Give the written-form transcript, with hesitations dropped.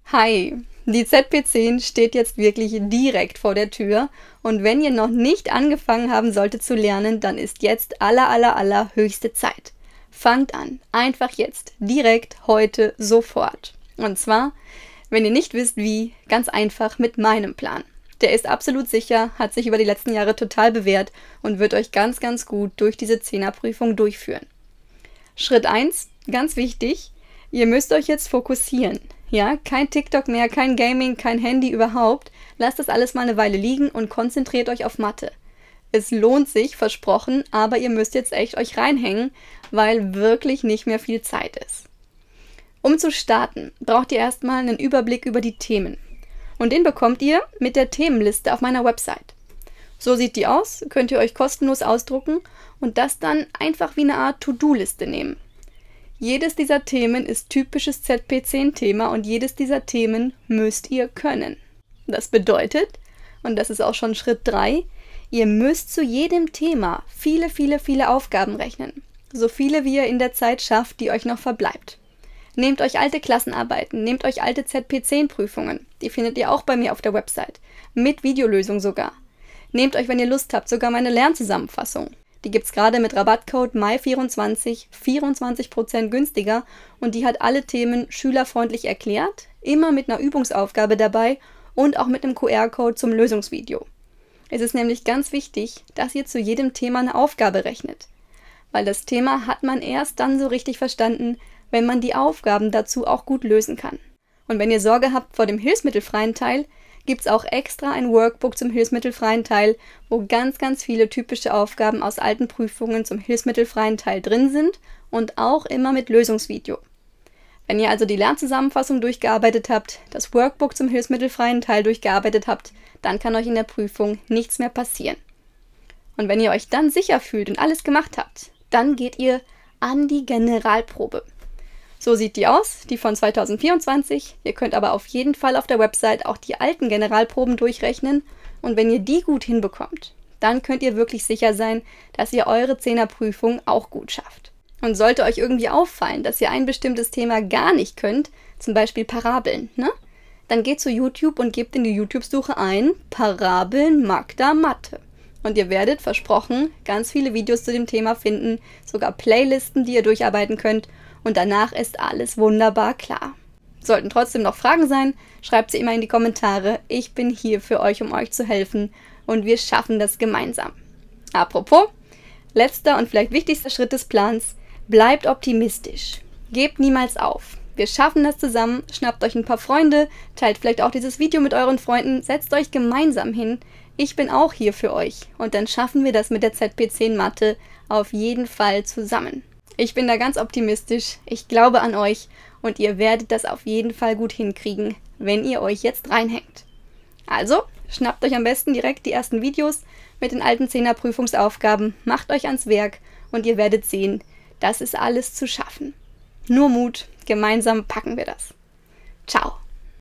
Hi, die ZP10 steht jetzt wirklich direkt vor der Tür und wenn ihr noch nicht angefangen haben solltet zu lernen, dann ist jetzt höchste Zeit. Fangt an, einfach jetzt, direkt, heute, sofort. Und zwar, wenn ihr nicht wisst wie, ganz einfach mit meinem Plan. Der ist absolut sicher, hat sich über die letzten Jahre total bewährt und wird euch ganz gut durch diese 10er-Prüfung durchführen. Schritt 1, ganz wichtig, ihr müsst euch jetzt fokussieren. Ja, kein TikTok mehr, kein Gaming, kein Handy überhaupt. Lasst das alles mal eine Weile liegen und konzentriert euch auf Mathe. Es lohnt sich, versprochen, aber ihr müsst jetzt echt euch reinhängen, weil wirklich nicht mehr viel Zeit ist. Um zu starten, braucht ihr erstmal einen Überblick über die Themen. Und den bekommt ihr mit der Themenliste auf meiner Website. So sieht die aus, könnt ihr euch kostenlos ausdrucken und das dann einfach wie eine Art To-Do-Liste nehmen. Jedes dieser Themen ist typisches ZP10-Thema und jedes dieser Themen müsst ihr können. Das bedeutet, und das ist auch schon Schritt 3, ihr müsst zu jedem Thema viele Aufgaben rechnen. So viele, wie ihr in der Zeit schafft, die euch noch verbleibt. Nehmt euch alte Klassenarbeiten, nehmt euch alte ZP10-Prüfungen, die findet ihr auch bei mir auf der Website, mit Videolösung sogar. Nehmt euch, wenn ihr Lust habt, sogar meine Lernzusammenfassung. Die gibt's gerade mit Rabattcode MAI24 24% günstiger und die hat alle Themen schülerfreundlich erklärt, immer mit einer Übungsaufgabe dabei und auch mit einem QR-Code zum Lösungsvideo. Es ist nämlich ganz wichtig, dass ihr zu jedem Thema eine Aufgabe rechnet, weil das Thema hat man erst dann so richtig verstanden, wenn man die Aufgaben dazu auch gut lösen kann. Und wenn ihr Sorge habt vor dem hilfsmittelfreien Teil, gibt es auch extra ein Workbook zum hilfsmittelfreien Teil, wo ganz viele typische Aufgaben aus alten Prüfungen zum hilfsmittelfreien Teil drin sind und auch immer mit Lösungsvideo. Wenn ihr also die Lernzusammenfassung durchgearbeitet habt, das Workbook zum hilfsmittelfreien Teil durchgearbeitet habt, dann kann euch in der Prüfung nichts mehr passieren. Und wenn ihr euch dann sicher fühlt und alles gemacht habt, dann geht ihr an die Generalprobe. So sieht die aus, die von 2024. Ihr könnt aber auf jeden Fall auf der Website auch die alten Generalproben durchrechnen und wenn ihr die gut hinbekommt, dann könnt ihr wirklich sicher sein, dass ihr eure 10er-Prüfung auch gut schafft. Und sollte euch irgendwie auffallen, dass ihr ein bestimmtes Thema gar nicht könnt, zum Beispiel Parabeln, ne? Dann geht zu YouTube und gebt in die YouTube-Suche ein Parabeln Magda Mathe. Und ihr werdet, versprochen, ganz viele Videos zu dem Thema finden, sogar Playlisten, die ihr durcharbeiten könnt. Und danach ist alles wunderbar klar. Sollten trotzdem noch Fragen sein, schreibt sie immer in die Kommentare. Ich bin hier für euch, um euch zu helfen und wir schaffen das gemeinsam. Apropos, letzter und vielleicht wichtigster Schritt des Plans, bleibt optimistisch. Gebt niemals auf. Wir schaffen das zusammen, schnappt euch ein paar Freunde, teilt vielleicht auch dieses Video mit euren Freunden, setzt euch gemeinsam hin. Ich bin auch hier für euch und dann schaffen wir das mit der ZP10 Mathe auf jeden Fall zusammen. Ich bin da ganz optimistisch, ich glaube an euch und ihr werdet das auf jeden Fall gut hinkriegen, wenn ihr euch jetzt reinhängt. Also, schnappt euch am besten direkt die ersten Videos mit den alten 10er Prüfungsaufgaben, macht euch ans Werk und ihr werdet sehen, das ist alles zu schaffen. Nur Mut, gemeinsam packen wir das. Ciao!